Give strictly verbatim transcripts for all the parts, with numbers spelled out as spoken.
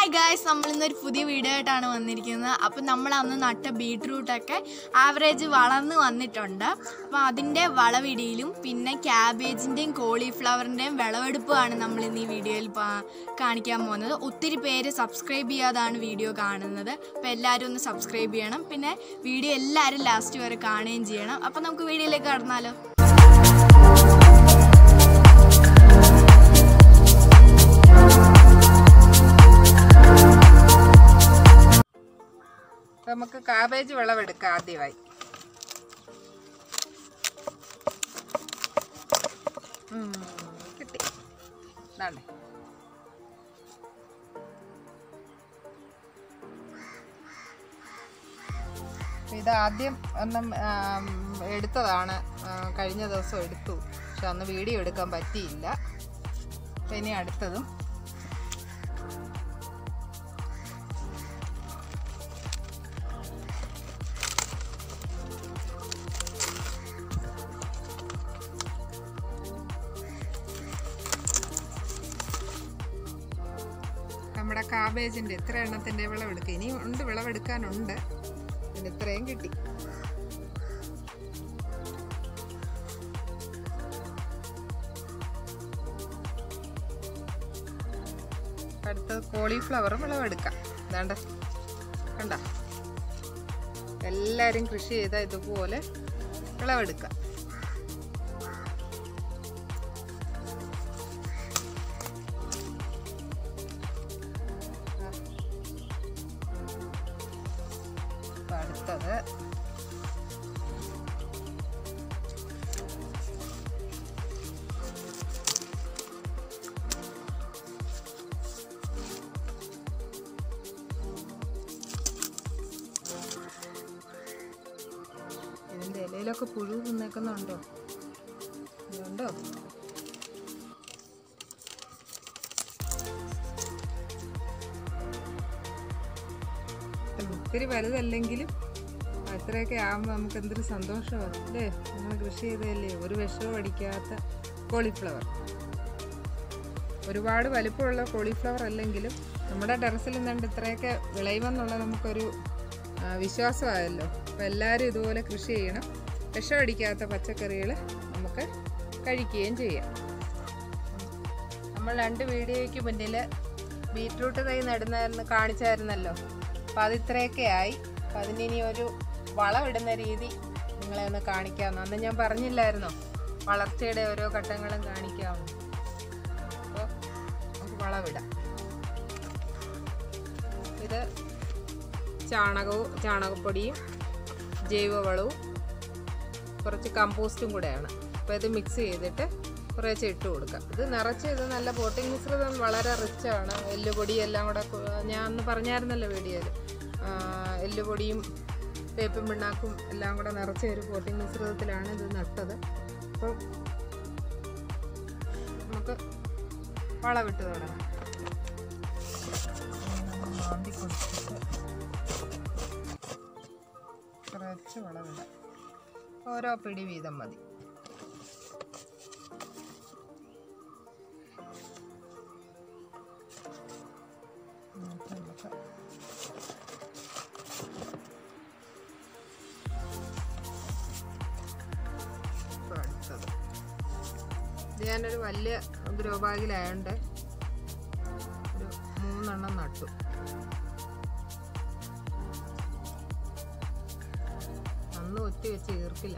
Hi guys, നമ്മളിന്നൊരു പുതിയ video ആയിട്ടാണ് വന്നിരിക്കുന്നത്. അപ്പം നമ്മൾ അന്ന് നട്ട ബീട്രൂട്ടൊക്കെ ആവറേജ് വളർന്ന് വന്നിട്ടുണ്ട്. അപ്പോൾ അതിൻ്റെ വളവിടിയിലും പിന്നെ ക്യാബേജിൻ്റെയും കോളിഫ്ലവറിൻ്റെയും വിളവെടുപ്പുമാണ് നമ്മൾ ഇന്ന് ഈ വീഡിയോയിൽ കാണിക്കാൻ പോകുന്നത്. ഒത്തിരി പേര് സബ്സ്ക്രൈബ് ചെയ്യാതാണ് വീഡിയോ കാണുന്നത്. അപ്പോൾ എല്ലാവരും ഒന്ന് സബ്സ്ക്രൈബ് ചെയ്യണം. പിന്നെ വീഡിയോ എല്ലാവരും ലാസ്റ്റ് വരെ കാണുകയും ചെയ്യണം. അപ്പോൾ നമുക്ക് വീഡിയോയിലേക്ക് കടന്നാലോ. നമുക്ക് കാബേജ് വിളവെടുക്കാം. ആദ്യമായി കിട്ടി. ഇതാണ്ടേ ഇത് ആദ്യം ഒന്നും എടുത്തതാണ്, കഴിഞ്ഞ ദിവസം എടുത്തു. പക്ഷെ അന്ന് വീഡിയോ എടുക്കാൻ പറ്റിയില്ല. അപ്പം ഇനി അടുത്തതും നമ്മുടെ കാബേജിൻ്റെ ഇത്ര എണ്ണത്തിൻ്റെ വിളവെടുക്കുക. ഇനി ഉണ്ട്, വിളവെടുക്കാനുണ്ട്. പിന്നെ ഇത്രയും കിട്ടി. അടുത്തത് കോളിഫ്ലവർ വിളവെടുക്കാം. അതാണ്ട് കണ്ട, എല്ലാവരും കൃഷി ചെയ്താൽ ഇതുപോലെ വിളവെടുക്കാം. അടുത്തത് ഇതിൻ്റെ ഇലയിലൊക്കെ പുഴു തിന്നേക്കുന്നുണ്ടോ? ഉണ്ടോ? ഒത്തിരി വലുതല്ലെങ്കിലും അത്രയൊക്കെ ആകുമ്പോൾ നമുക്ക് എന്തൊരു സന്തോഷമാണ് അല്ലേ? നമ്മൾ കൃഷി ചെയ്തതല്ലേ, ഒരു വിഷവും അടിക്കാത്ത കോളിഫ്ലവർ. ഒരുപാട് വലിപ്പമുള്ള കോളിഫ്ലവർ അല്ലെങ്കിലും നമ്മുടെ ടെറസിൽ നിന്നുണ്ട് ഇത്രയൊക്കെ വിളയുമെന്നുള്ള നമുക്കൊരു വിശ്വാസമായല്ലോ. അപ്പോൾ എല്ലാവരും ഇതുപോലെ കൃഷി ചെയ്യണം. വിഷം അടിക്കാത്ത പച്ചക്കറികൾ നമുക്ക് കഴിക്കുകയും ചെയ്യാം. നമ്മൾ രണ്ട് വീഡിയോയ്ക്ക് മുന്നിൽ ബീറ്റ്റൂട്ട് തൈ നടുന്നതെന്ന് കാണിച്ചായിരുന്നല്ലോ. അപ്പം അത് ഇത്രയൊക്കെ ആയി. അപ്പം അതിനി ഒരു വളമിടുന്ന രീതി നിങ്ങളെ ഒന്ന് കാണിക്കാമെന്ന് അന്ന് ഞാൻ പറഞ്ഞില്ലായിരുന്നോ, വളർച്ചയുടെ ഓരോ ഘട്ടങ്ങളും കാണിക്കാമെന്ന്. അപ്പോൾ നമുക്ക് വളമിടാം. ഇത് ചാണകവും ചാണകപ്പൊടിയും ജൈവവളവും കുറച്ച് കമ്പോസ്റ്റും കൂടെയാണ്. അപ്പോൾ ഇത് മിക്സ് ചെയ്തിട്ട് കുറേശ്ശെ ഇട്ട് കൊടുക്കാം. ഇത് നിറച്ച് ഇത് നല്ല പോട്ടിംഗ് മിശ്രിതം വളരെ റിച്ചാണ്. എല്ലുപൊടി എല്ലാം കൂടെ ഞാൻ അന്ന് പറഞ്ഞായിരുന്നല്ലോ വീഡിയോയിൽ. എല്ലുപൊടിയും വേപ്പും പിണ്ണാക്കും എല്ലാം കൂടെ നിറച്ച ഒരു പോട്ടിംഗ് മിശ്രിതത്തിലാണ് ഇത് നട്ടത്. അപ്പോൾ നമുക്ക് വളമിട്ട് തുടങ്ങാം. മാന്തി കൊടുത്തിട്ട് കുറച്ച് വളമിടാം. ഓരോ പിടി വീതം മതി. ഇത് ഞാനൊരു വലിയ ഗ്രോ ബാഗിലായോണ്ട് ഒരു മൂന്നെണ്ണം നട്ടു. അന്ന് ഒറ്റ വെച്ച് ഈർക്കില്ല.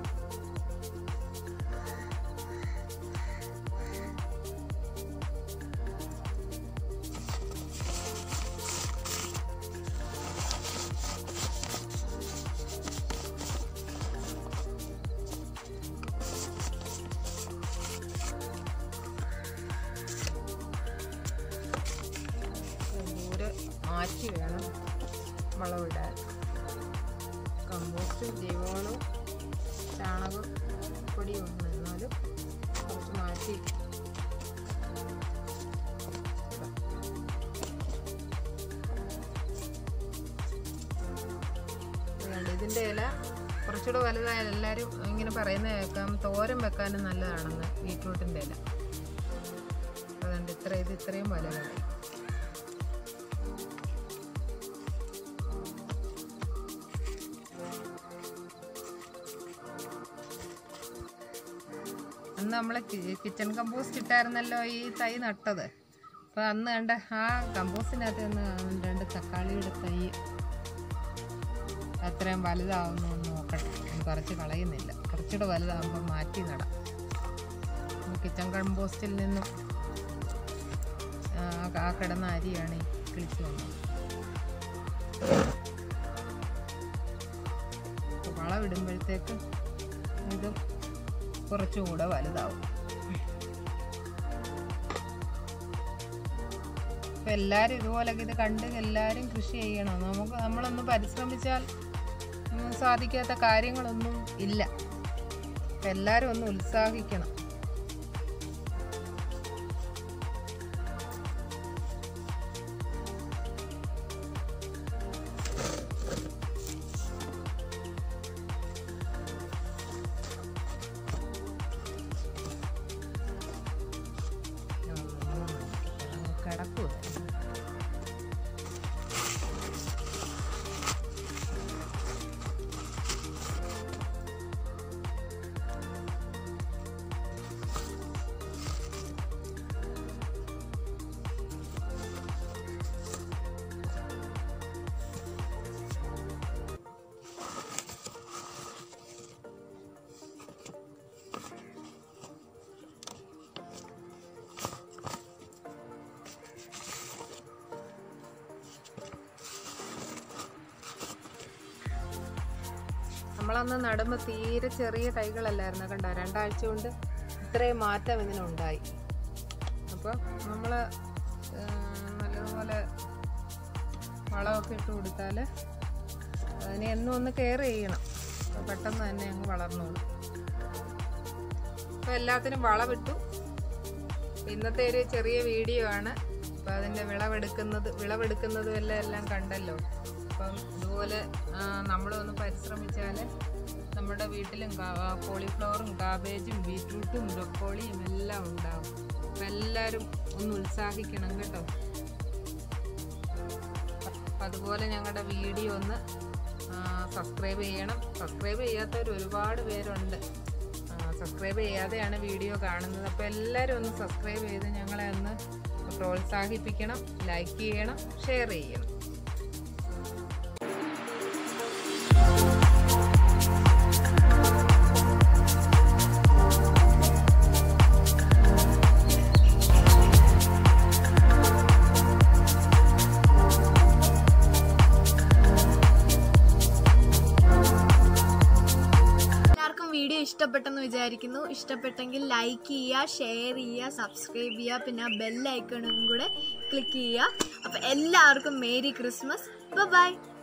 മാറ്റി വേണം വളമിടാൻ. കമ്പോസ്റ്റ് ജൈവവളവും ചാണകപ്പൊടിയും ഉണ്ട്, എന്നാലും കുറച്ച് മാറ്റി. ഇതിൻ്റെ ഇല കുറച്ചുകൂടെ വലുതായാലും എല്ലാവരും ഇങ്ങനെ പറയുന്നത് കേൾക്കാം, തോരൻ വെക്കാനും നല്ലതാണെന്ന് ബീറ്റ്റൂട്ടിൻ്റെ. ബീറ്റ്റൂട്ടിൻ്റെ ഇല. അതുകൊണ്ട് ഇത്ര ഇത് ഇത്രയും വലുതായി. അന്ന് നമ്മൾ കിച്ചൺ കമ്പോസ്റ്റ് ഇട്ടായിരുന്നല്ലോ ഈ തൈ നട്ടത്. അപ്പോൾ അന്ന് കണ്ട ആ കമ്പോസ്റ്റിനകത്ത് നിന്ന് രണ്ട് തക്കാളിയുടെ തൈ അത്രയും വലുതാവുന്നു എന്ന് നോക്കട്ടെ. പറിച്ച് കളയുന്നില്ല, കുറച്ചുകൂടെ വലുതാകുമ്പോൾ മാറ്റി നടാം. കിച്ചൺ കമ്പോസ്റ്റിൽ നിന്നും ആ കിടന്ന അരിയാണ് ഈ കിളിച്ച് വന്നത്. വളമിടുമ്പോഴത്തേക്ക് ഇതും കുറച്ചുകൂടെ വലുതാവും. അപ്പം എല്ലാവരും ഇതുപോലൊക്കെ ഇത് കണ്ട് എല്ലാവരും കൃഷി ചെയ്യണം. നമുക്ക് നമ്മളൊന്ന് പരിശ്രമിച്ചാൽ സാധിക്കാത്ത കാര്യങ്ങളൊന്നും ഇല്ല. അപ്പം എല്ലാവരും ഒന്ന് ഉത്സാഹിക്കണം. കിടക്കുക നമ്മളന്ന് നടുമ്പോൾ തീരെ ചെറിയ തൈകളല്ലായിരുന്നു. കണ്ടോ, രണ്ടാഴ്ച കൊണ്ട് ഇത്രയും മാറ്റം ഇതിനുണ്ടായി. അപ്പോൾ നമ്മൾ നല്ലതുപോലെ വളമൊക്കെ ഇട്ട് കൊടുത്താൽ അതിനെ എന്നും ഒന്ന് കെയർ ചെയ്യണം. അപ്പോൾ പെട്ടെന്ന് തന്നെ അങ്ങ് വളർന്നോളും. അപ്പോൾ എല്ലാത്തിനും വളമിട്ടു. ഇന്നത്തെ ഒരു ചെറിയ വീഡിയോ ആണ്. അപ്പോൾ അതിൻ്റെ വിളവെടുക്കുന്നത് വിളവെടുക്കുന്നതും എല്ലാം എല്ലാം കണ്ടല്ലോ. അപ്പം ഇതുപോലെ നമ്മളൊന്ന് പരിശ്രമിച്ചാൽ നമ്മുടെ വീട്ടിലും കോളിഫ്ലവറും കാബേജും ബീറ്റ്റൂട്ടും ബ്രൊക്കോളിയും എല്ലാം ഉണ്ടാവും. അപ്പം എല്ലാവരും ഒന്ന് ഉത്സാഹിക്കണം കേട്ടോ. അപ്പം അതുപോലെ ഞങ്ങളുടെ വീഡിയോ ഒന്ന് സബ്സ്ക്രൈബ് ചെയ്യണം. സബ്സ്ക്രൈബ് ചെയ്യാത്തവർ ഒരുപാട് പേരുണ്ട്. സബ്സ്ക്രൈബ് ചെയ്യാതെയാണ് വീഡിയോ കാണുന്നത്. അപ്പോൾ എല്ലാവരും ഒന്ന് സബ്സ്ക്രൈബ് ചെയ്ത് ഞങ്ങളെ ഒന്ന് പ്രോത്സാഹിപ്പിക്കണം. ലൈക്ക് ചെയ്യണം, ഷെയർ ചെയ്യണം. വീഡിയോ ഇഷ്ടപ്പെട്ടെന്ന് വിചാരിക്കുന്നു. ഇഷ്ടപ്പെട്ടെങ്കിൽ ലൈക്ക് ചെയ്യുക, ഷെയർ ചെയ്യുക, സബ്സ്ക്രൈബ് ചെയ്യുക, പിന്നെ ആ ബെൽ ഐക്കണും കൂടെ ക്ലിക്ക് ചെയ്യുക. അപ്പോൾ എല്ലാവർക്കും മേരി ക്രിസ്മസ്. ബൈ.